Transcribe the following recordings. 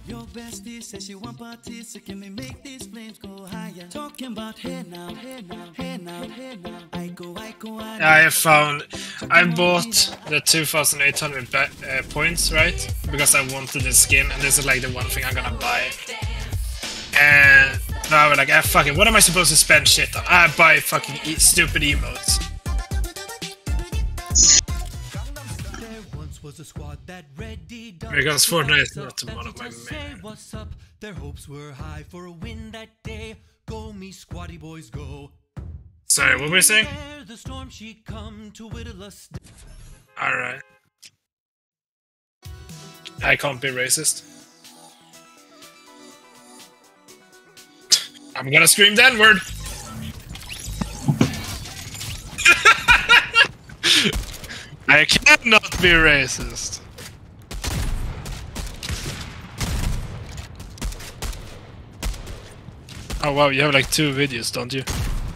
Your bestie says she want parties, so can we make these flames go higher? Talking about hey now, hey now, hey now, hey now. I go. I bought the 2,800 points, right? Because I wanted this skin, and this is like the one thing I'm gonna buy. And now I'm like, ah, fuck it, what am I supposed to spend shit on? I buy fucking stupid emotes. Because Fortnite is not one of my main. Their hopes were high for a win that day. Go me squatty boys go. Sorry, what were we saying? Alright. I can't be racist. I'm gonna scream the N-word! I cannot be racist. Oh wow, you have like 2 videos, don't you?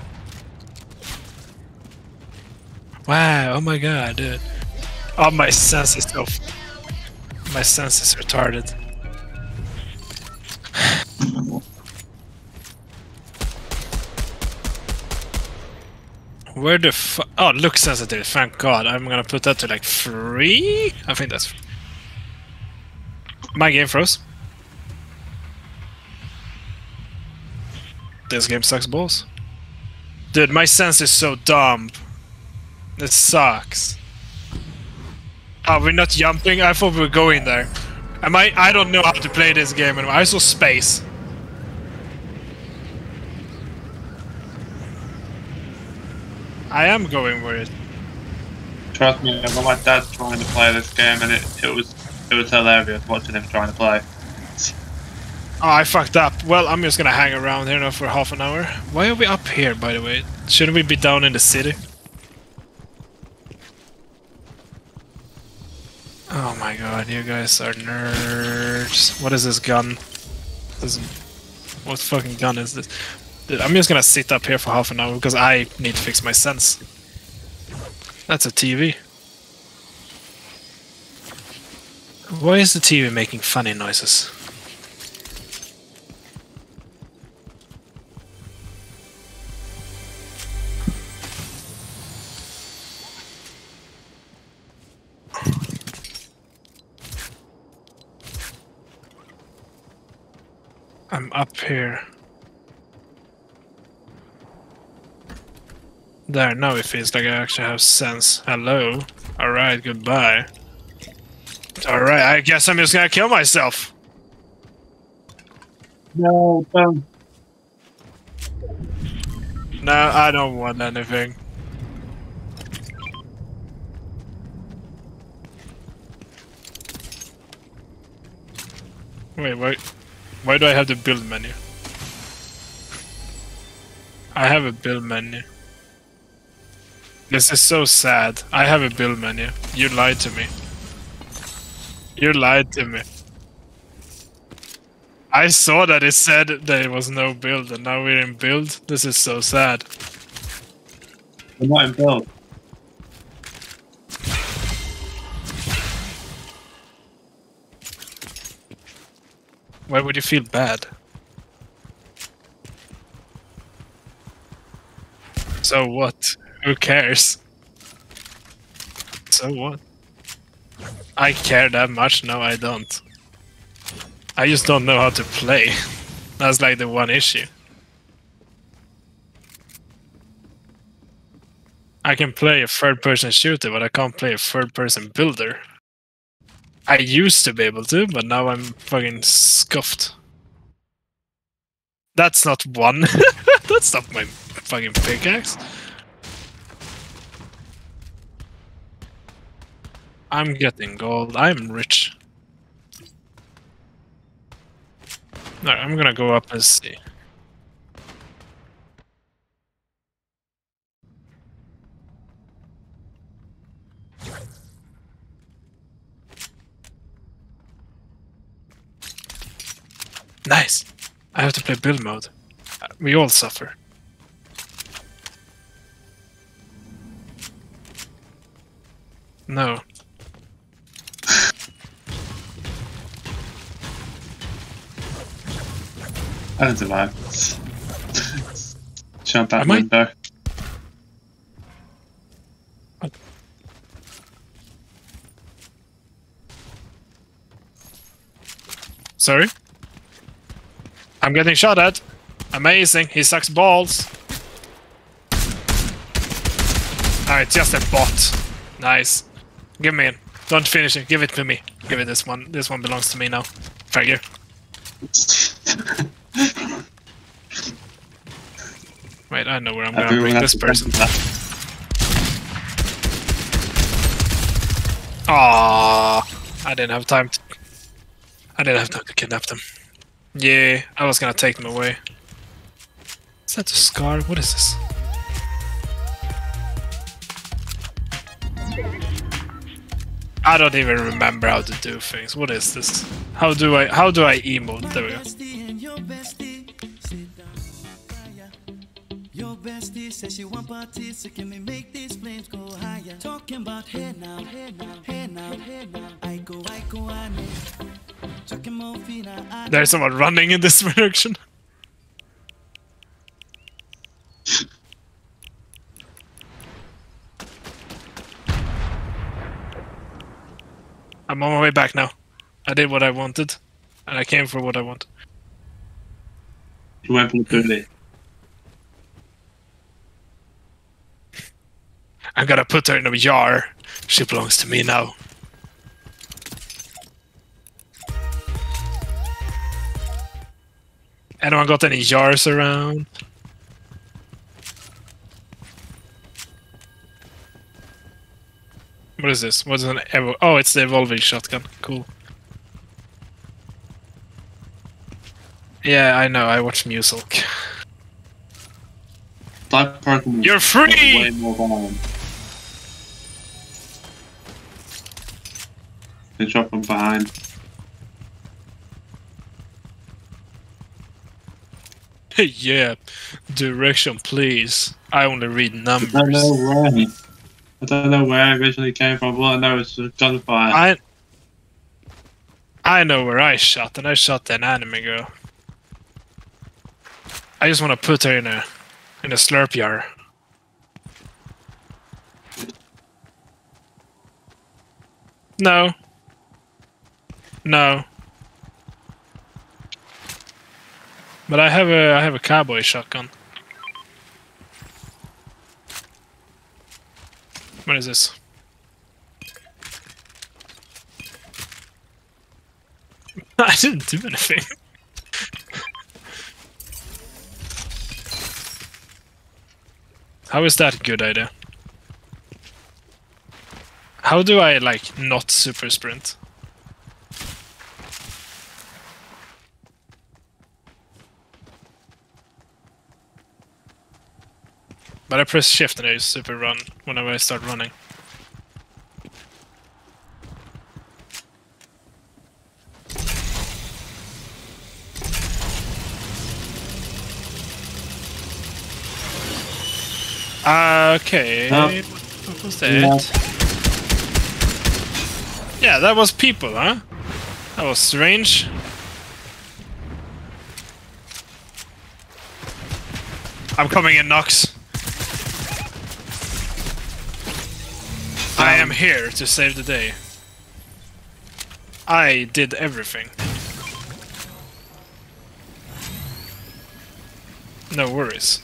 Wow, oh my god, dude. Oh, my sense is so... My sense is retarded. Where the fuck? Oh, look sensitive, thank god. I'm gonna put that to like 3? I think that's... My game froze. This game sucks balls. Dude, my sense is so dumb. This sucks. Oh, we're not jumping? I thought we were going there. I don't know how to play this game anymore. I saw space. I am going with it. Trust me, when my dad's trying to play this game, and it was hilarious watching him trying to play. Oh, I fucked up. Well, I'm just gonna hang around here now for half an hour. Why are we up here, by the way? Shouldn't we be down in the city? Oh my god, you guys are nerds. What is this gun? What fucking gun is this? Dude, I'm just gonna sit up here for half an hour because I need to fix my sense. That's a TV. Why is the TV making funny noises? I'm up here. There, now it feels like I actually have sense. Hello. Alright, goodbye. Alright, I guess I'm just gonna kill myself. No, don't. No, I don't want anything. Wait. Why do I have the build menu? I have a build menu. This is so sad. I have a build menu. You lied to me. You lied to me. I saw that it said there was no build, and now we're in build. This is so sad. We're not in build. Why would you feel bad? So what? Who cares? So what? I care that much? No, I don't. I just don't know how to play. That's like the one issue. I can play a third-person shooter, but I can't play a third-person builder. I used to be able to, but now I'm fucking scuffed. That's not one. That's not my fucking pickaxe. I'm getting gold. I'm rich. Alright, I'm gonna go up and see. Nice! I have to play build mode. We all suffer. No. I didn't survive. Jump out Am I- window. Sorry? I'm getting shot at. Amazing, he sucks balls. Alright, just a bot. Nice. Give me in. Don't finish it, give it to me. Give it this one. This one belongs to me now. Figure. Wait, I know where I'm gonna bring this person. Ah, I didn't have time to kidnap them. Yeah, I was gonna take them away. Is that a scar? What is this? I don't even remember how to do things. What is this? How do I emote? There we go. Your bestie says she want parties, so can we make these flames go higher? Talking about hey now, hey now, hey now, hey now. I go, I know. Talking more fina, There's someone running in this direction. I'm on my way back now. I did what I wanted, and I came for what I want. You went for the booty. I'm gonna put her in a jar. She belongs to me now. Anyone got any jars around? What is this? What is an oh, it's the evolving shotgun. Cool. Yeah, I know. I watch Musilk. That Pokemon You're free! way more violent. They drop from behind. Yeah, direction, please. I only read numbers. I don't know where I originally came from. All I know is gunfire. I know where I shot, and I shot an anime girl. I just want to put her in a slurp jar. No. No. But I have a cowboy shotgun. What is this? I didn't do anything. How is that a good idea? How do I, like, not super sprint? But I press shift and I super run whenever I start running. Okay, what was that? Yeah, that was people, huh? That was strange. I'm coming in, Nox. I am here to save the day. I did everything. No worries.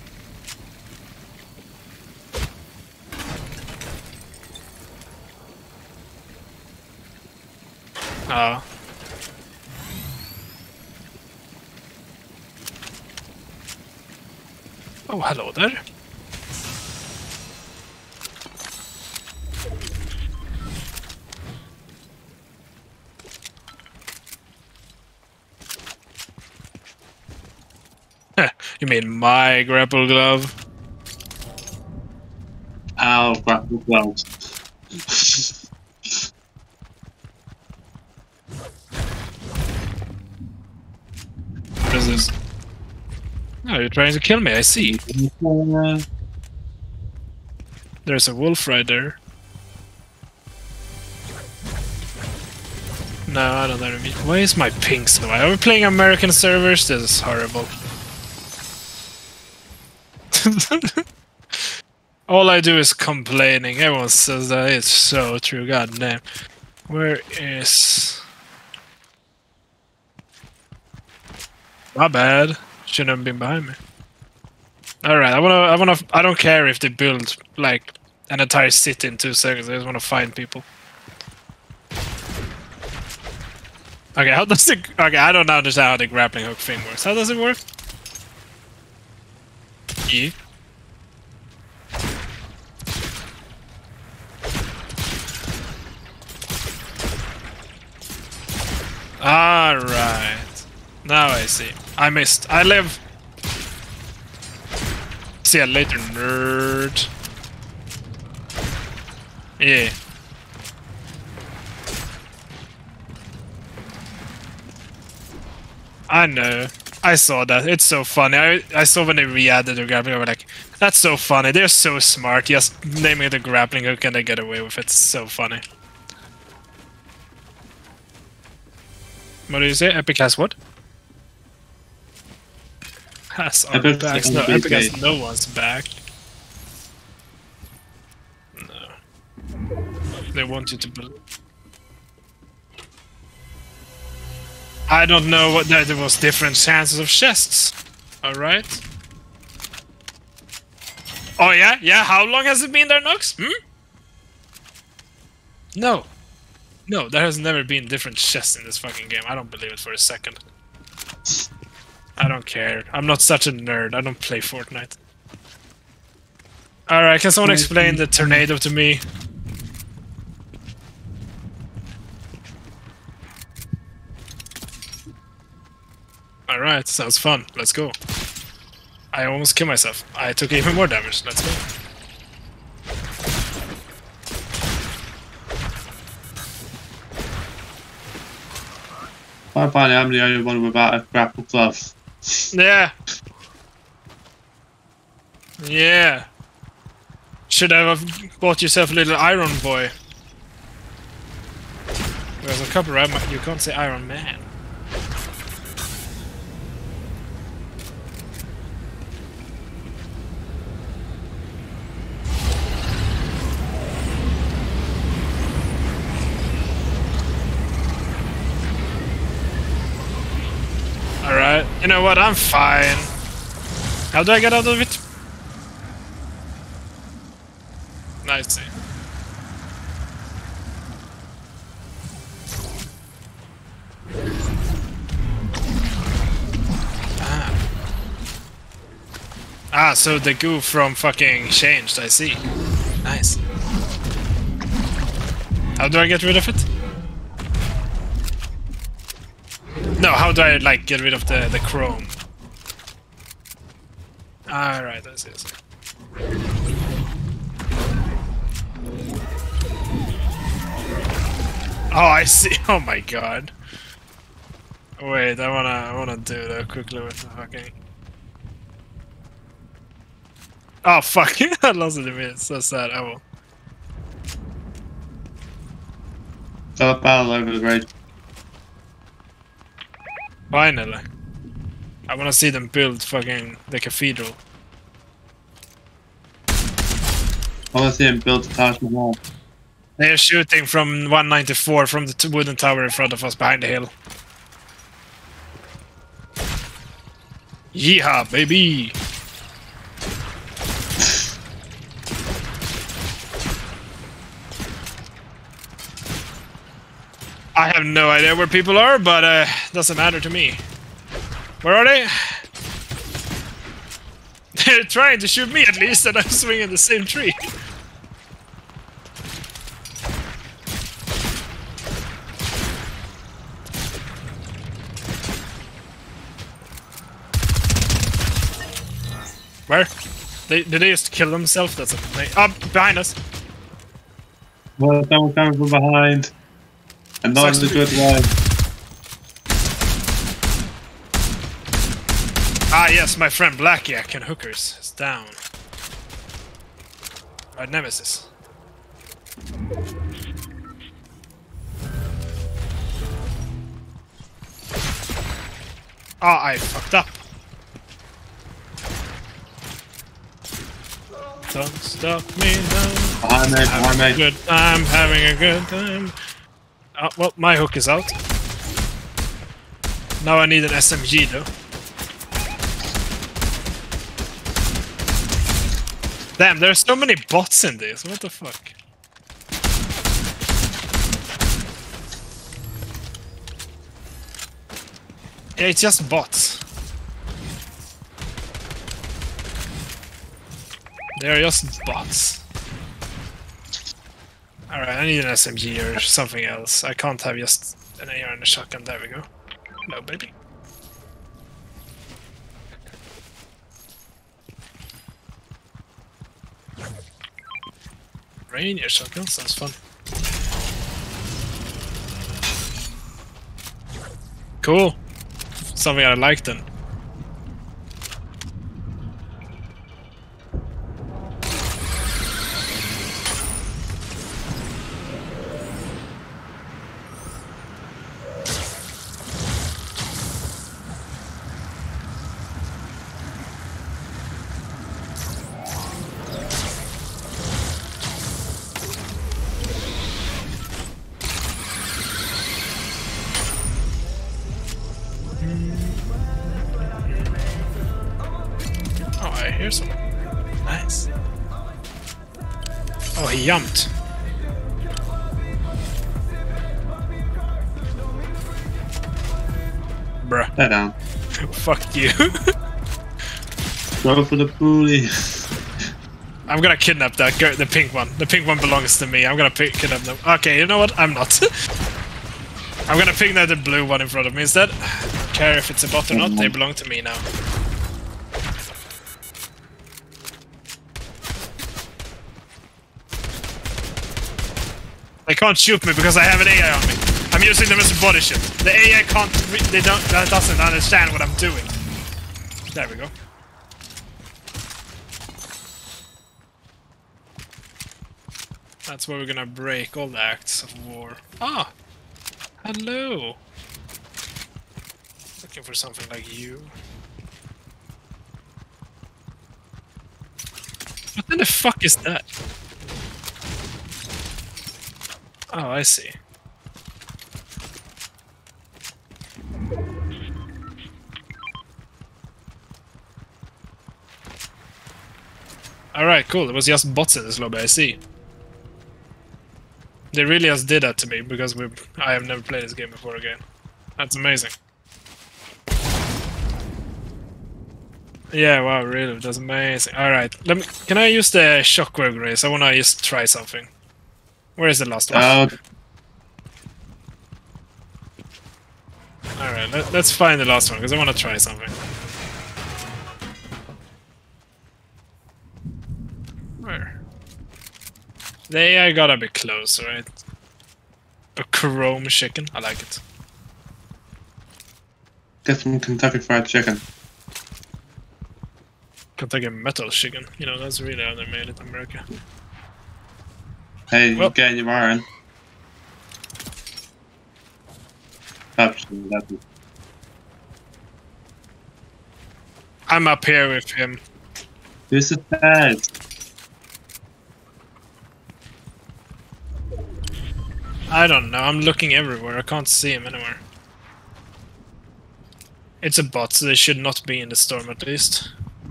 Oh, hello there. You mean my grapple glove? Ow, grapple gloves. What is this? Oh, you're trying to kill me, I see. There's a wolf right there. No, I don't know. Why is my ping so high? Are we playing American servers? This is horrible. All I do is complaining. Everyone says that. It's so true. God damn. Where is... My bad. Shouldn't have been behind me. Alright, I don't care if they build, like, an entire city in 2 seconds. I just want to find people. Okay, how does it... Okay, I don't understand how the grappling hook thing works. How does it work? E. Alright. Now I see. I missed. I live. See ya later, nerd. Yeah. I know. I saw that. It's so funny. I saw when they re-added the grappling hook, I was like, that's so funny. They're so smart. Just naming the grappling hook and they get away with it. It's so funny. What do you say? Epic has what? Has our backs. No, Epic has no one's back. No. They want you to believe. I don't know what that there was different chances of chests. Alright. Oh yeah? Yeah, how long has it been there, Nox? No. No, there has never been different chests in this fucking game. I don't believe it for a second. I don't care. I'm not such a nerd. I don't play Fortnite. Alright, can someone explain the tornado to me? Alright, sounds fun. Let's go. I almost killed myself. I took even more damage. Let's go. I find I'm the only one without a grapple glove. Yeah. Yeah. Should have bought yourself a little Iron Boy. There's a copyright, you can't say Iron Man. Alright, you know what, I'm fine. How do I get out of it? Nice. Ah, so the goo from fucking changed, I see. Nice. How do I get rid of it? No, how do I, like, get rid of the chrome? Alright, I see. Oh, I see. Oh my god. Wait, I wanna do that quickly with the fucking... Oh fuck, I lost it a minute. So sad. I will. Got a battle over the bridge. Finally. I wanna see them build fucking the cathedral. I wanna see him build the Taj Mahal. They're shooting from 194 from the wooden tower in front of us behind the hill. Yeehaw, baby! I have no idea where people are, but doesn't matter to me. Where are they? They're trying to shoot me at least, and I'm swinging the same tree. Where? Did they just kill themselves? That's amazing. Oh, behind us. Well, someone coming from behind. And not in a good way. Ah yes, my friend Blackjack and Hookers is down. Right, Nemesis. Oh, I fucked up. Don't stop me now. Behind me. Good time, having a good time. Oh, well, my hook is out. Now I need an SMG though. Damn, there's so many bots in this. What the fuck? Yeah, it's just bots. They're just bots. Alright, I need an SMG or something else. I can't have just an AR and a shotgun. There we go. No, baby. Rainier shotgun sounds fun. Cool. Something I like then. Oh, I hear someone. Nice. Oh, he jumped. Bruh. They're down. Fuck you. Go for the bully. I'm gonna kidnap that girl, the pink one. The pink one belongs to me. I'm gonna kidnap them. Okay, you know what? I'm not. I'm gonna kidnap the blue one in front of me instead. I don't care if it's a bot or not. They belong to me now. They can't shoot me because I have an AI on me. I'm using them as a body shield. The AI can't. That doesn't understand what I'm doing. There we go. That's where we're gonna break all the acts of war. Ah! Hello! Looking for something like you. What in the fuck is that? Oh, I see. Alright, cool. It was just bots in this lobby, I see. They really just did that to me because I have never played this game before again. That's amazing. Yeah, wow, really, that's amazing. Alright, can I use the shockwave grenades? I wanna just try something. Where is the last one? Alright, let's find the last one, because I wanna try something. Where? The AI gotta be close, right? A chrome chicken, I like it. Get some Kentucky Fried Chicken. Kentucky metal chicken, you know, that's really how they made it in America. Hey, well, you getting your iron? Absolutely. I'm up here with him. Who's the bad? I don't know, I'm looking everywhere, I can't see him anywhere. It's a bot, so they should not be in the storm at least.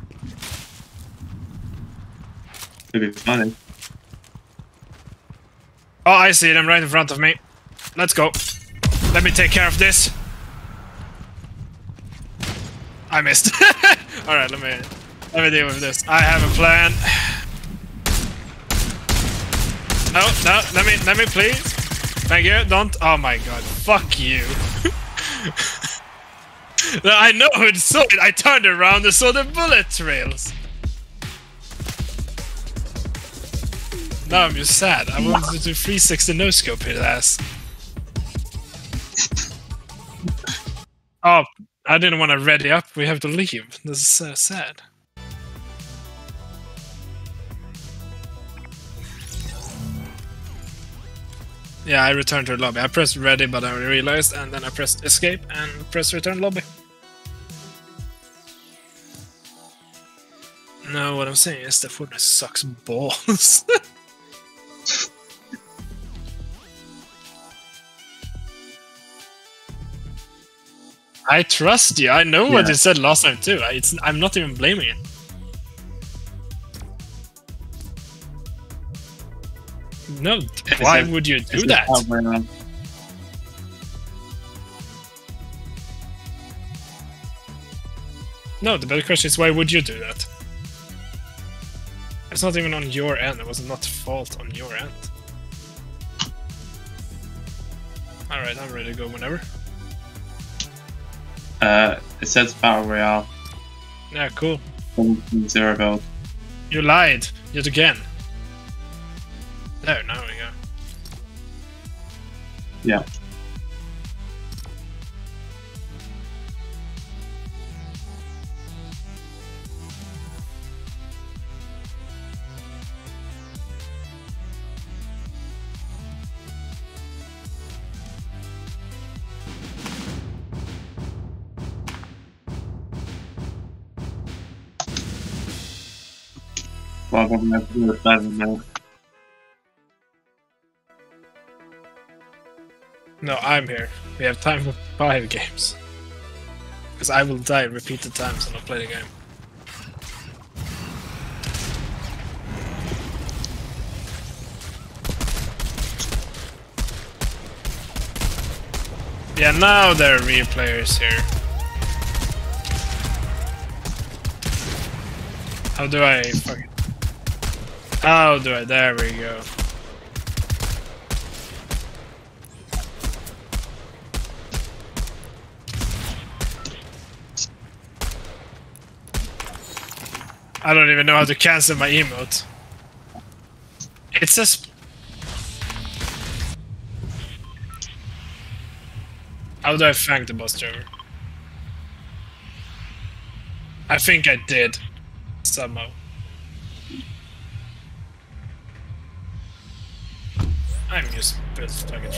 It'd be funny. Oh, I see them right in front of me. Let's go. Let me take care of this. I missed. Alright, let me deal with this. I have a plan. No, let me please. Thank you, don't. Oh my god, fuck you. I know who saw it. I turned around and saw the bullet trails. Now I'm just sad. I wanted to do 360 no scope his ass. Oh, I didn't want to ready up. We have to leave. This is so sad. Yeah, I returned to the lobby. I pressed ready, but I realized, and then I pressed escape and pressed return lobby. No, what I'm saying is that Fortnite sucks balls. I trust you. I know what you said last time too. I'm not even blaming it. No, why would you do that? No, the better question is why would you do that? It's not even on your end. It was not fault on your end. Alright, I'm ready to go whenever. It says Battle Royale. Yeah, cool. 0 build. You lied yet again. There, now we go. Yeah. Well, I'm gonna do it better now. No, I'm here. We have time for 5 games. Because I will die repeated times and not play the game. Yeah, now there are real players here. How do I fucking... How do I... There we go. I don't even know how to cancel my emote. It says... How do I thank the bus driver? I think I did. Somehow. I'm using this package.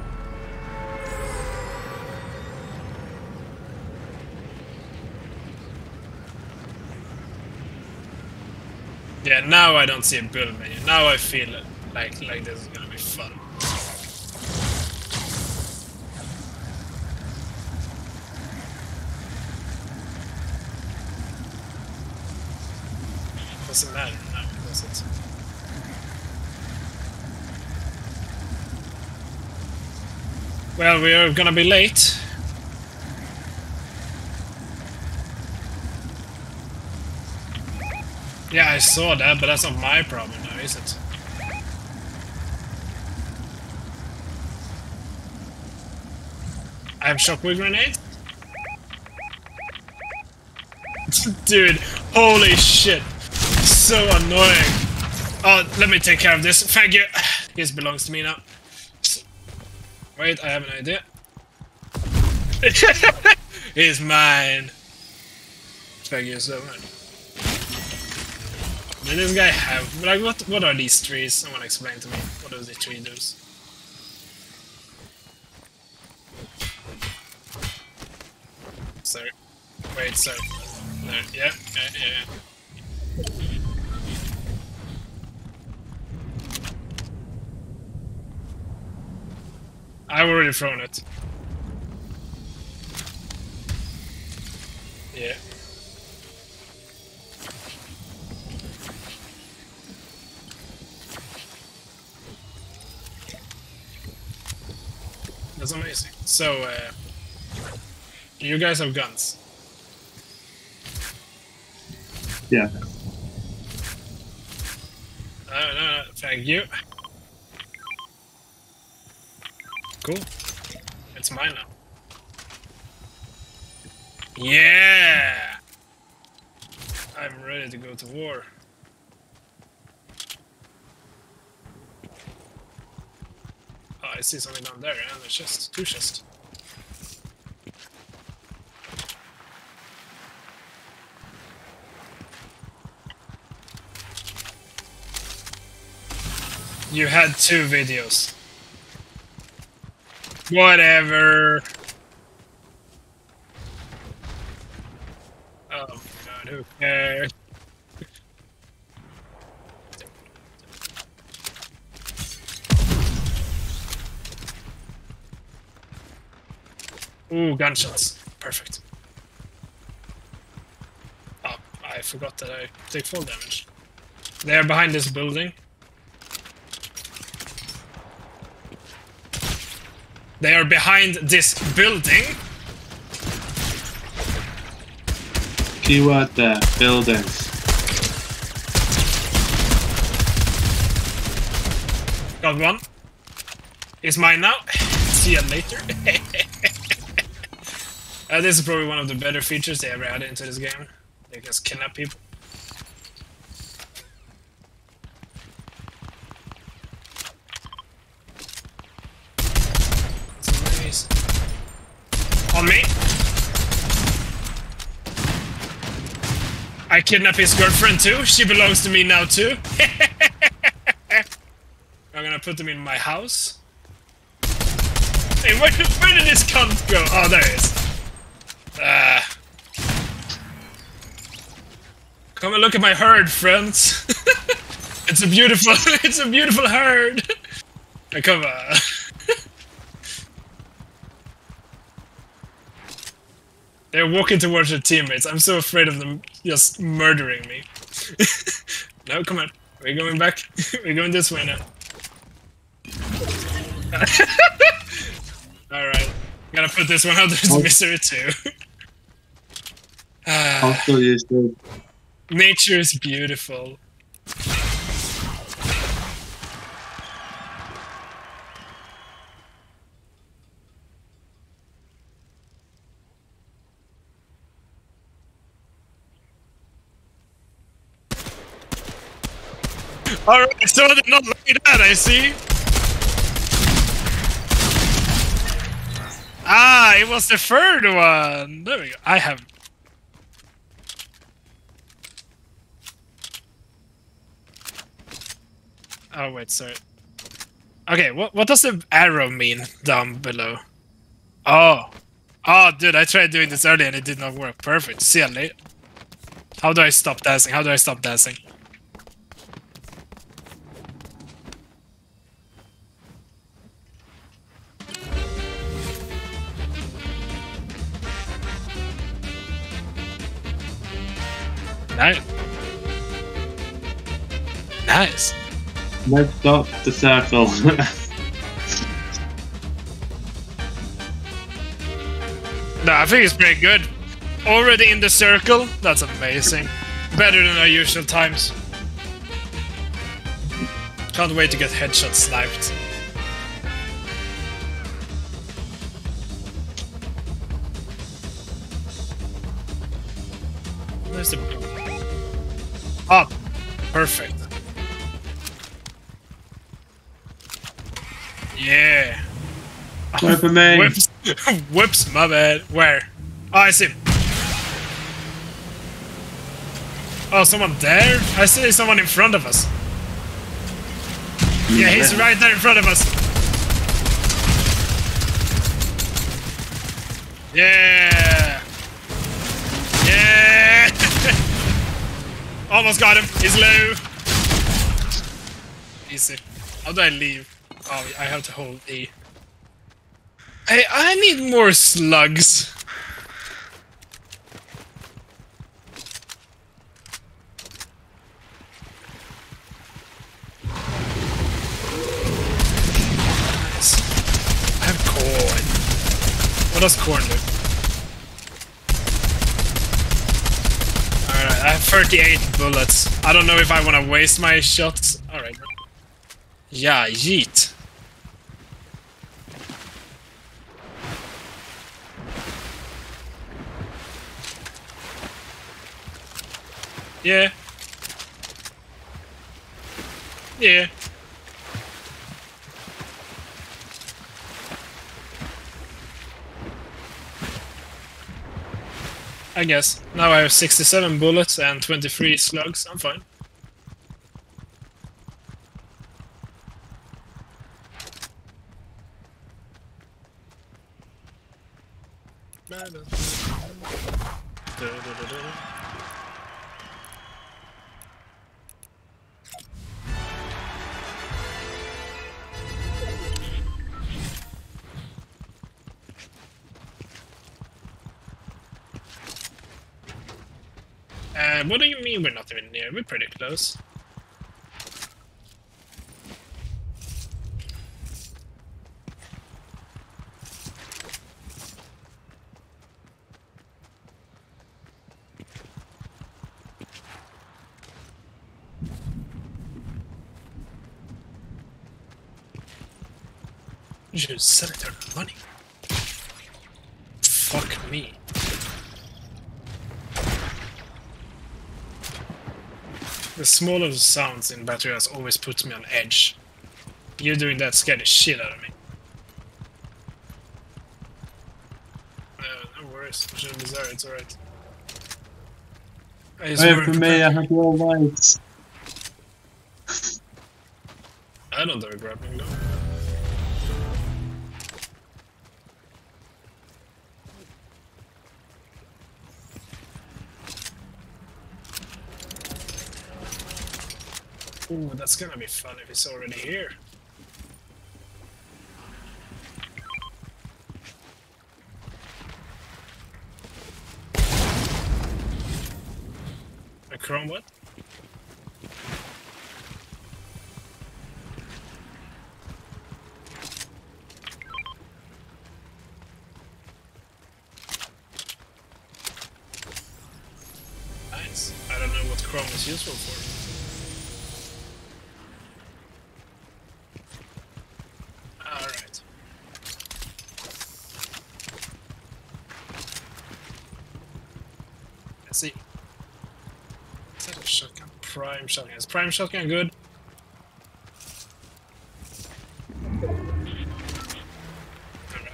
Yeah, now I don't see a build menu. Now I feel like this is gonna be fun. Doesn't matter now, does it? Well, we are gonna be late. Yeah, I saw that, but that's not my problem now, is it? I have shockwave grenade? Dude, holy shit. So annoying. Oh, let me take care of this. Thank you. This belongs to me now. Wait, I have an idea. It's mine. Thank you so much. Did this guy have... Like, what are these trees? Someone explain to me. What does the tree do? Sorry. Wait, sorry. There. Yeah. I've already thrown it. Yeah. That's amazing. So, you guys have guns? Yeah. No, thank you. Cool. It's mine now. Yeah! I'm ready to go to war. Oh, I see something down there, and a chest. 2 chests. You had 2 videos. Whatever. Oh god, who cares? Ooh, gunshots. Perfect. Oh, I forgot that I take full damage. They are behind this building. They are behind this building. Keyword there, buildings. Got one. It's mine now. See you later. This is probably one of the better features they ever added into this game. They can just kidnap people. That's nice. On me. I kidnap his girlfriend too. She belongs to me now too. I'm gonna put them in my house. Hey, where did this cunt go? Oh, there it is. Come and look at my herd, friends. It's a beautiful herd. Come on. They're walking towards their teammates. I'm so afraid of them just murdering me. No, come on. We're going back. We're going this way now. Alright. Gotta put this one out of its misery too. I'll still use it. Nature is beautiful. Alright, so did not like that, I see. Ah, it was the third one. There we go. I have. Oh wait, sorry. Okay, what does the arrow mean down below? Oh, dude, I tried doing this earlier and it did not work. Perfect. See you later. How do I stop dancing? How do I stop dancing? Nice. Nice. Let's stop the circle. No, I think it's pretty good. Already in the circle? That's amazing. Better than our usual times. Can't wait to get headshot sniped. Where's the... Up. Perfect. Yeah. Go for me. Whoops. Whoops, my bad. Where? Oh, I see him. Oh, someone there? I see someone in front of us. Yeah, he's right there in front of us. Yeah. Yeah. Almost got him. He's low. Easy. How do I leave? Oh, I have to hold E. I need more slugs. Nice. I have corn. What does corn do? Alright, I have 38 bullets. I don't know if I want to waste my shots. Alright. Yeah, yeet. Yeah. Yeah. I guess. Now I have 67 bullets and 23 slugs. I'm fine. What do you mean we're not even near? We're pretty close. You should sell it their money. Fuck me. The smaller the sounds in battery house always puts me on edge. You doing that scared the shit out of me. No worries. I shouldn't be sorry, it's alright. Wait for me, I have your lights. I don't do a grappling though. Ooh, that's gonna be fun if he's already here. A chrome what? Nice. I don't know what chrome is useful for. Alright. Let's see. Is that a shotgun? Prime shotgun. Is prime shotgun good? Alright.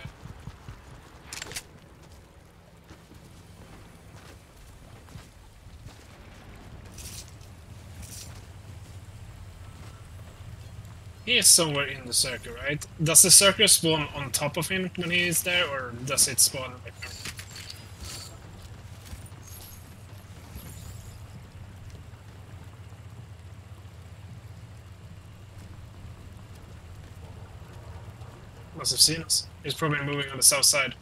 He is somewhere in the circle, right? Does the circle spawn on top of him when he is there, or does it spawn right there? Must have seen us. He's probably moving on the south side.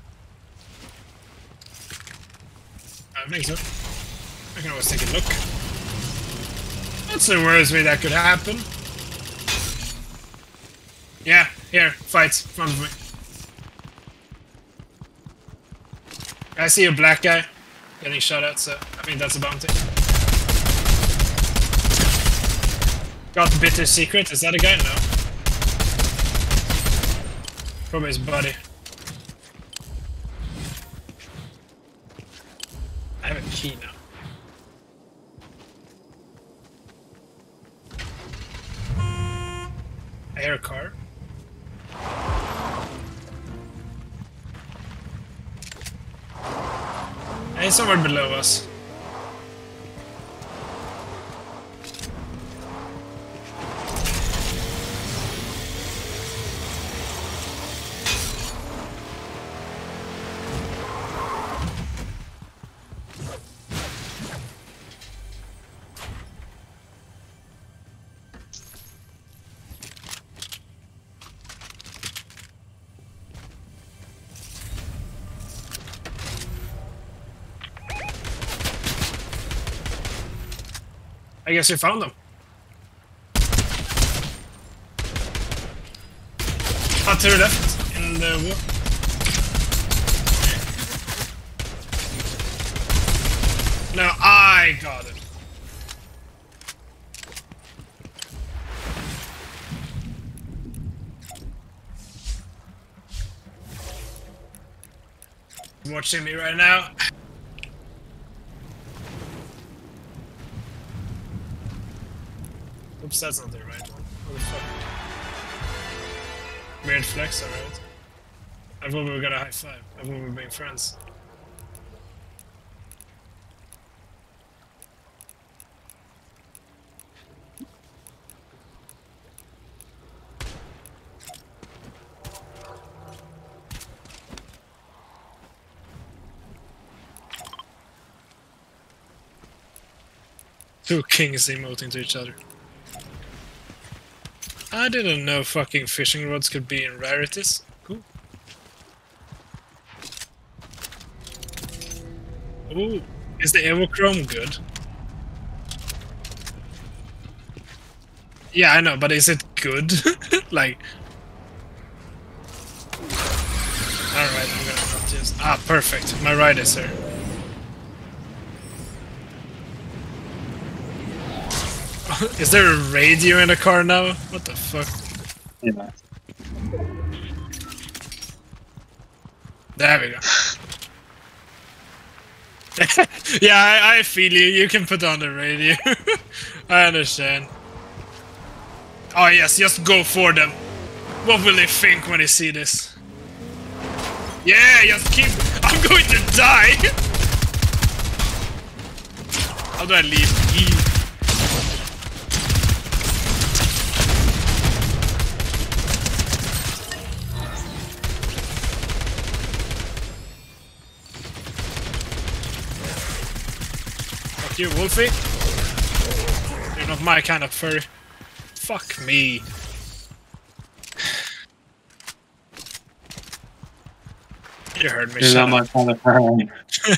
I think so. I can always take a look. That's the worst way that could happen. Yeah, here, fight, in front of me. I see a black guy getting shot at, so I think that's a bounty. Got the bitter secret, is that a guy? No. Probably his buddy. I have a key now. I hear a car. And he's somewhere below us. I guess you found them. To the left in the wall. No, I got it. Watching me right now. Oops, that's not the right one. What the fuck? Weird flex, alright. I thought we were gonna high five. I thought we were being friends. Two kings emoting to each other. I didn't know fucking fishing rods could be in rarities. Cool. Ooh, is the Evochrome good? Yeah, I know, but is it good? Like... Alright, I'm gonna not use... Ah, perfect. My ride is here. Is there a radio in the car now? What the fuck? Yeah. There we go. Yeah, I feel you. You can put on the radio. I understand. Oh yes, just go for them. What will they think when they see this? Yeah, just keep... I'm going to die! How do I leave? Fuck you, Wolfie. You're not my kind of furry. Fuck me. You heard me. You're not my kind of furry.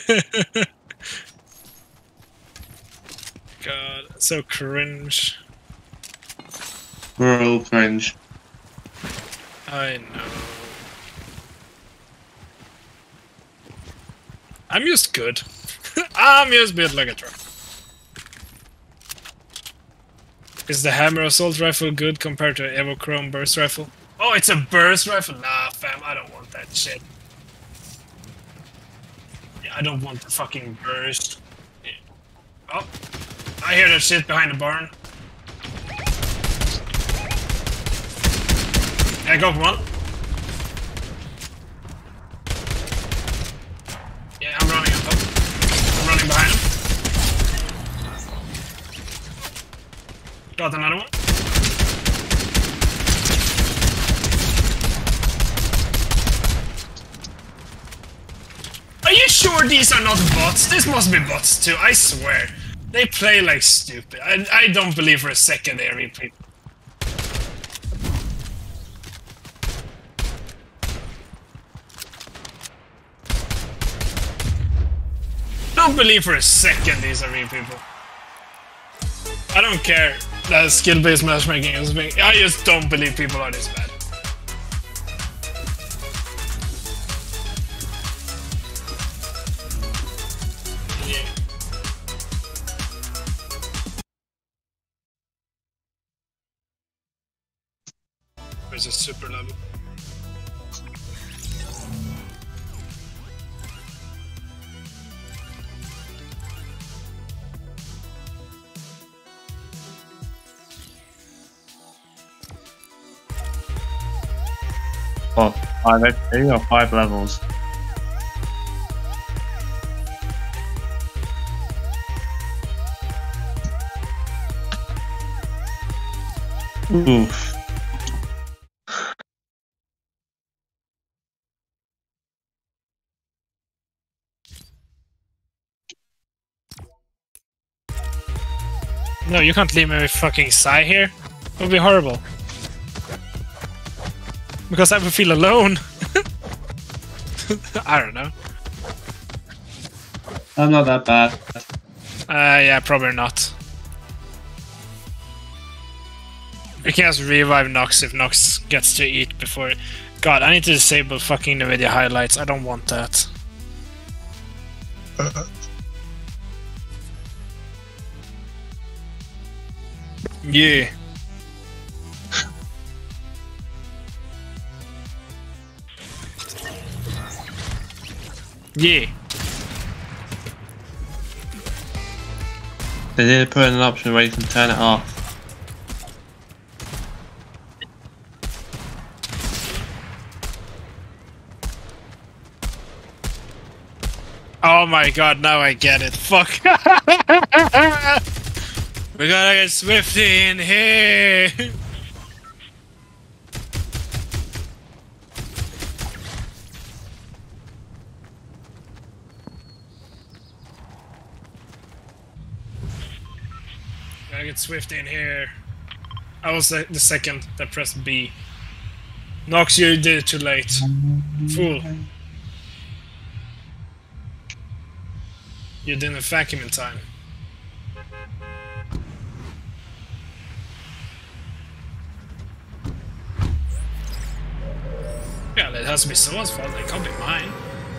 God, so cringe. We're all cringe. I know. I'm just good. I'm just built like a truck. Is the hammer assault rifle good compared to Evo Chrome burst rifle? Oh, it's a burst rifle? Nah, fam, I don't want that shit. Yeah, I don't want the fucking burst. Yeah. Oh, I hear that shit behind the barn. I got one. Yeah, I'm running on top. I'm running behind him. Got another one. Are you sure these are not bots? This must be bots too, I swear. They play like stupid. I don't believe for a second they are real people. Don't believe for a second these are real people. I don't care that skill-based matchmaking is big. I just don't believe people are this bad. Yeah. Where's a super level? What? 5 HP or 5 levels? Oof. No, you can't leave me with fucking Psy here. It would be horrible. Because I would feel alone. I don't know. I'm not that bad. Yeah, probably not. We can just revive Nox if Nox gets to eat before... God, I need to disable fucking NVIDIA highlights. I don't want that. Yeah. Yeah. They did put in an option where you can turn it off. Oh my god, now I get it. Fuck. We gotta get Swifty in here. Gotta get Swifty in here. I was the second that pressed B. Nox, you did it too late. Fool. You didn't vacuum in time. Yeah, it has to be someone's fault. It can't be mine.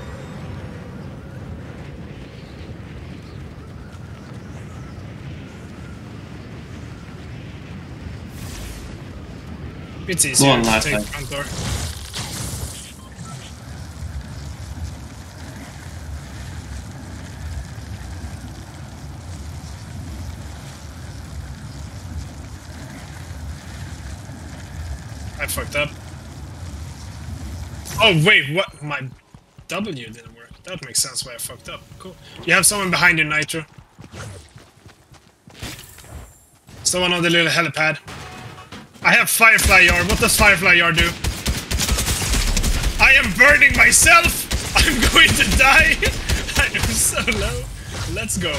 It's easier to take the front door. I fucked up. Oh wait, what? My W didn't work. That makes sense why I fucked up. Cool. You have someone behind you, Nitro. Someone on the little helipad. I have Firefly Yard. What does Firefly Yard do? I am burning myself! I'm going to die! I am so low. Let's go.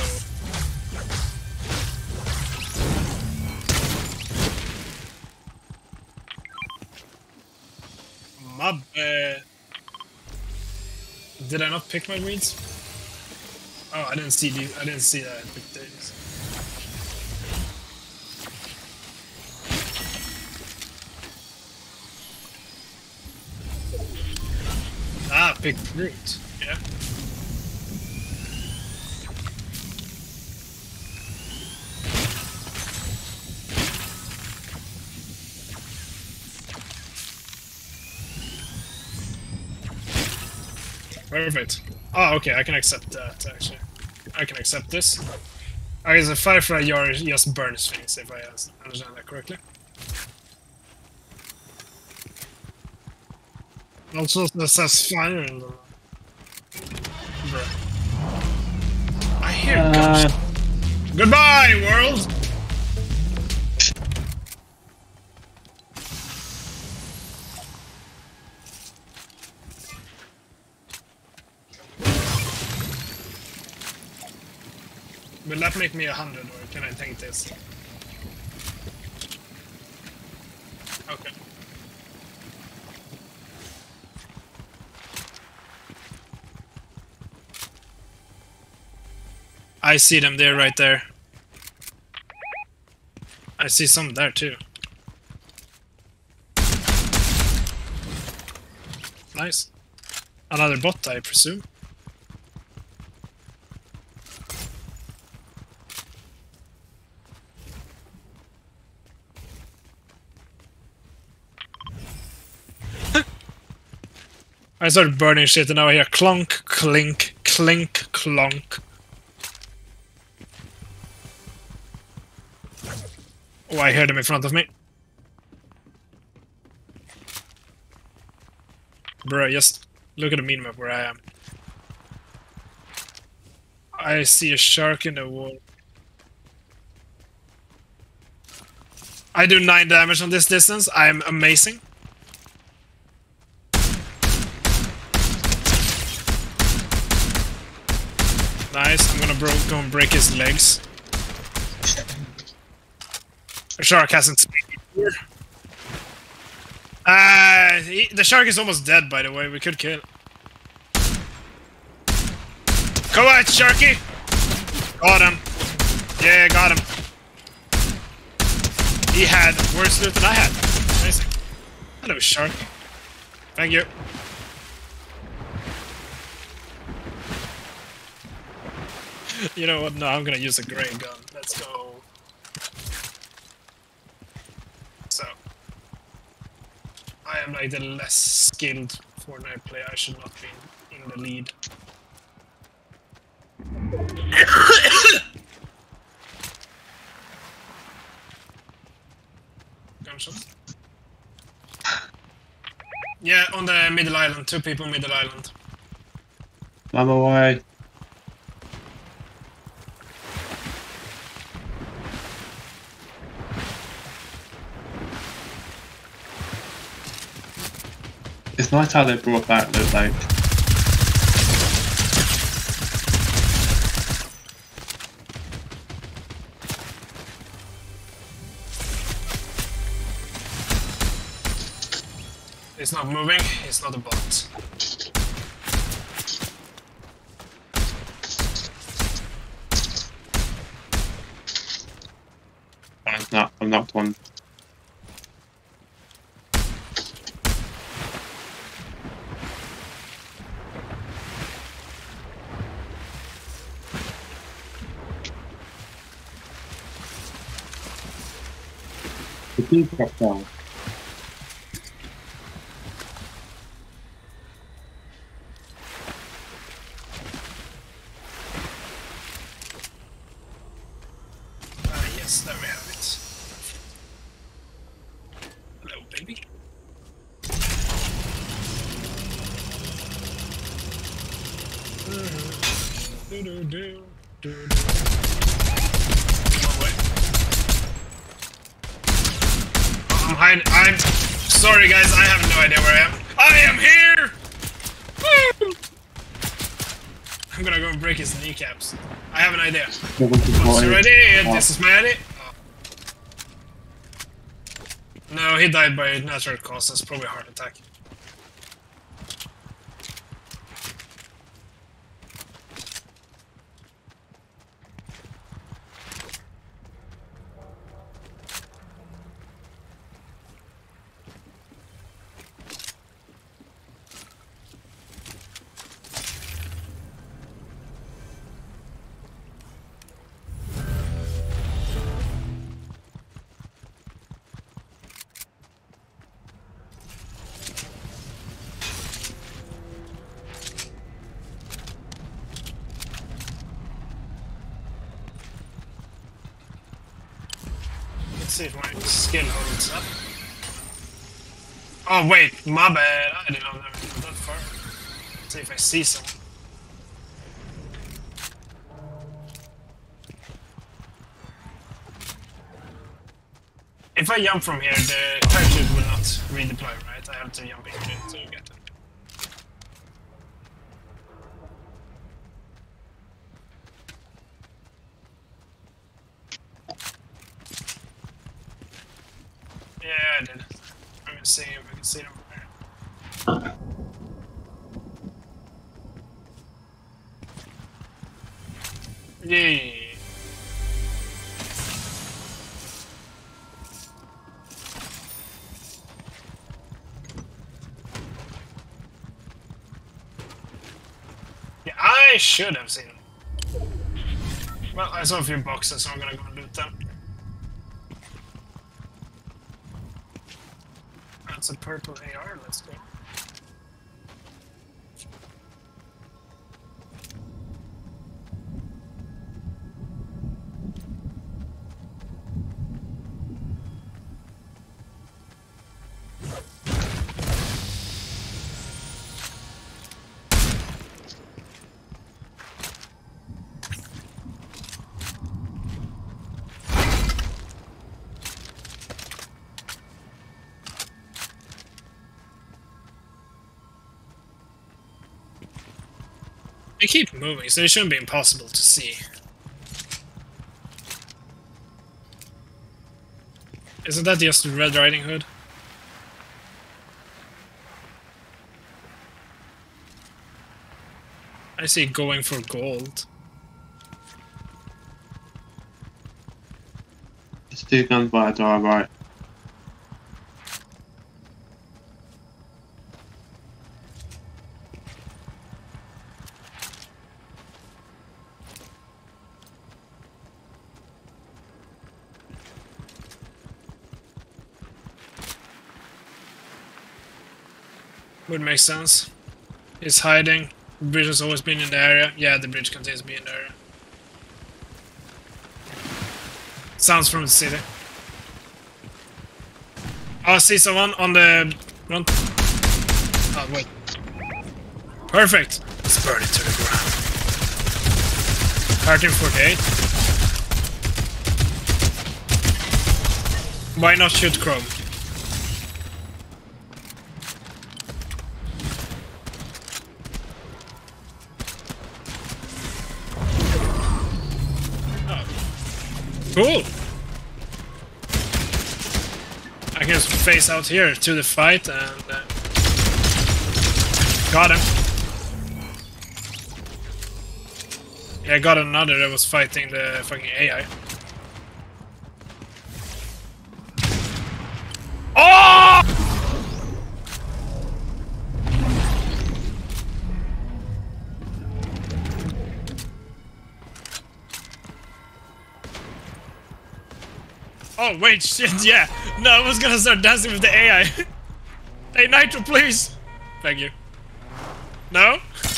My bad. Did I not pick my reads? Oh, I didn't see these. I didn't see that I picked these. Ah, pick fruit. Yeah. Perfect. Oh, okay, I can accept that, actually. I can accept this. I guess a Firefly Yard just burns things, if I understand that correctly. Also, this has fire in them. Bruh. I hear guns. Goodbye, world! Will that make me 100, or can I take this? Okay. I see them there, right there. I see some there too. Nice. Another bot, I presume. I started burning shit and now I hear clunk, clink, clink, clonk. Oh, I heard them in front of me. Bro, just look at the minimap where I am. I see a shark in the wall. I do 9 damage on this distance. I am amazing. Nice. I'm gonna go and break his legs. The shark hasn't speaking here. The shark is almost dead, by the way. We could kill. Go at Sharky! Got him. Yeah, got him. He had worse loot than I had. Amazing. Hello, Shark. Thank you. You know what? No, I'm gonna use a grey gun. Let's go. So. I am like the less skilled Fortnite player. I should not be in the lead. Gunshot. Yeah, on the middle island. 2 people middle island. I'm away. It's nice how they brought back the like. It's not moving, it's not a bot. I'm knocked one. Please drop down. Yes, there we have it. Hello, baby. I'm hiding. I'm sorry, guys. I have no idea where I am. I am here. Woo! I'm gonna go and break his kneecaps. I have an idea. What's your idea? This is my idea. Oh. No, he died by natural causes. Probably a heart attack. Let's see if my skill holds up. Oh wait, my bad. I didn't know that was that far. Let's see if I see someone. If I jump from here, the parachute will not redeploy, right? I have to jump into it to get it. Yeah, I did. I'm gonna see if I can see them from here. Yeah. Yeah, I should have seen them. Well, I saw a few boxes, so I'm gonna go and loot them. That's a purple AR, let's go. They keep moving, so it shouldn't be impossible to see. Isn't that just Red Riding Hood? I see going for gold. There's 2 guns by the door, right? Would make sense. He's hiding. The bridge has always been in the area. Yeah, the bridge continues to be in the area. Sounds from the city. Oh, I see someone on the front. Oh, wait. Perfect! Let's burn it to the ground. 1348. Why not shoot Chrome? Cool! I can just face out here to the fight and... got him. Yeah, I got another that was fighting the fucking AI. Oh! Oh, wait, shit, yeah. No, I was gonna start dancing with the AI. Hey, Nitro, please. Thank you. No?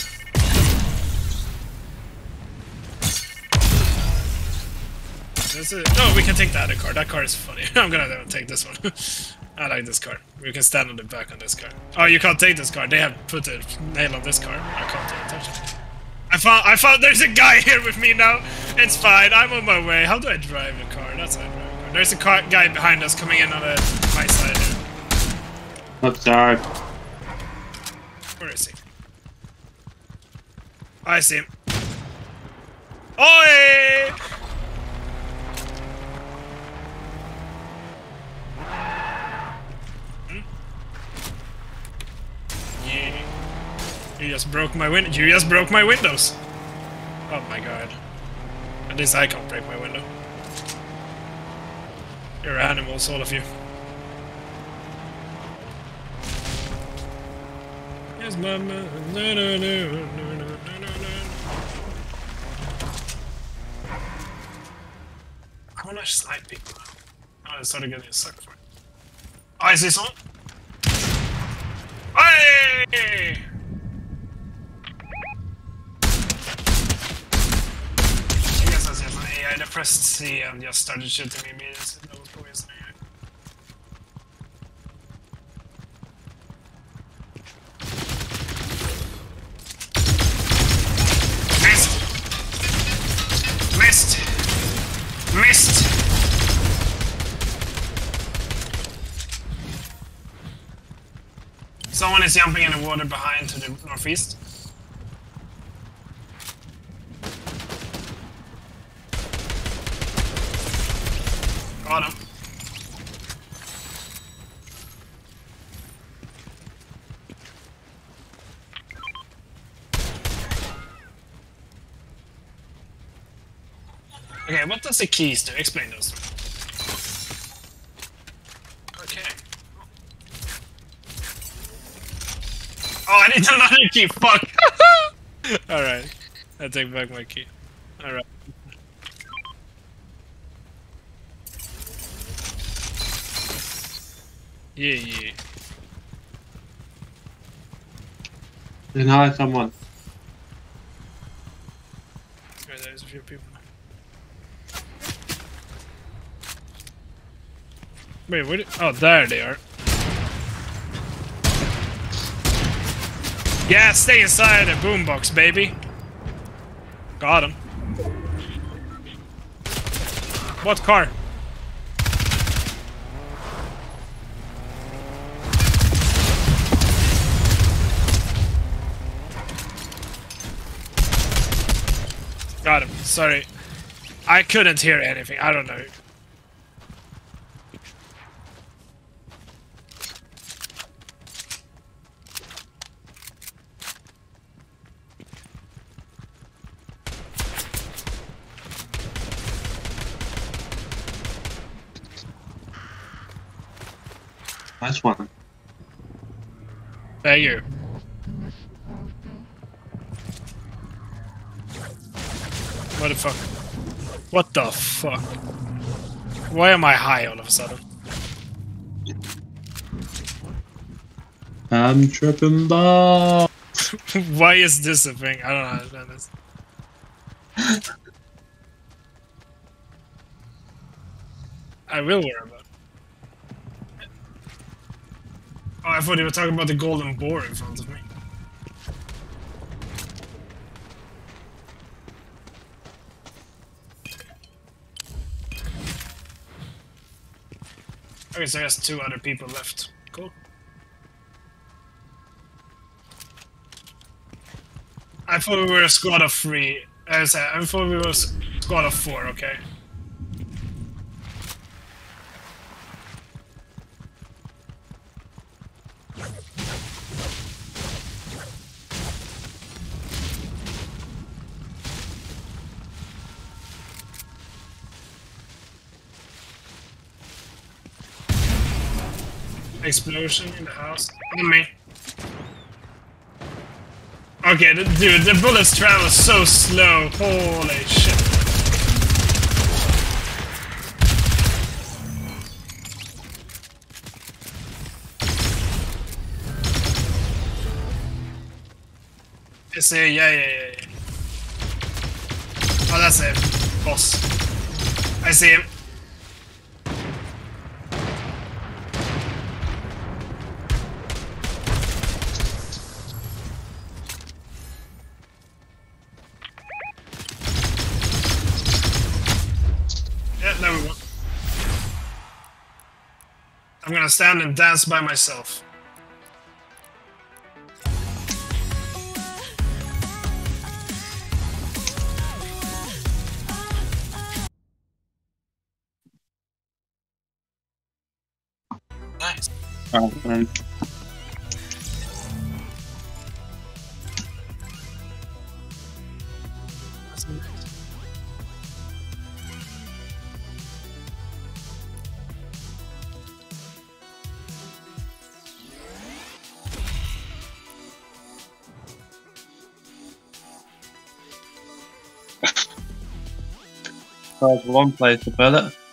No, we can take the other car. That car is funny. I'm gonna take this one. I like this car. We can stand on the back on this car. Oh, you can't take this car. They have put a nail on this car. I can't even touch it. I found there's a guy here with me now. It's fine. I'm on my way. How do I drive a car? That's how I drive a car. There's a guy behind us coming in on my side here. I'm sorry. Where is he? I see him. Oi! Yeah. You just broke my window. You just broke my windows. Oh my god. At least I can't break my window. You're animals, all of you. Yes, mama. No, no, no, no, no, no, no, no. I wanna snipe people now. Oh, I started getting sucked for it. Oh, I see someone. Hey! I guess that's just an AI that pressed C and just started shooting me immediately. That was probably just an AI. Missed! Missed! Someone is jumping in the water behind to the northeast. Got him. Okay, what does the keys do? Explain those to me. Okay. Oh, I need another key, fuck! Alright, I take back my key. Alright. Yeah. Deny someone. Okay, there's a few people. Wait, where oh, there they are. Yeah, stay inside the boombox, baby. Got him. What car? Got him. Sorry. I couldn't hear anything. I don't know. Nice one. Thank you. What the fuck? What the fuck? Why am I high all of a sudden? I'm tripping ball. Why is this a thing? I don't understand this. I will worry about it. Oh, I thought you were talking about the golden boar in front of me. Okay, so there's 2 other people left. Cool. I thought we were a squad of 3. I thought we were a squad of 4, okay. Explosion in the house. On me. Okay, dude, the bullets travel so slow. Holy shit. I see, yeah. Oh, that's it. Boss. I see him. Yeah, there we go. I'm gonna stand and dance by myself. Nice. Oh, man. That's nice. There's one place to put it.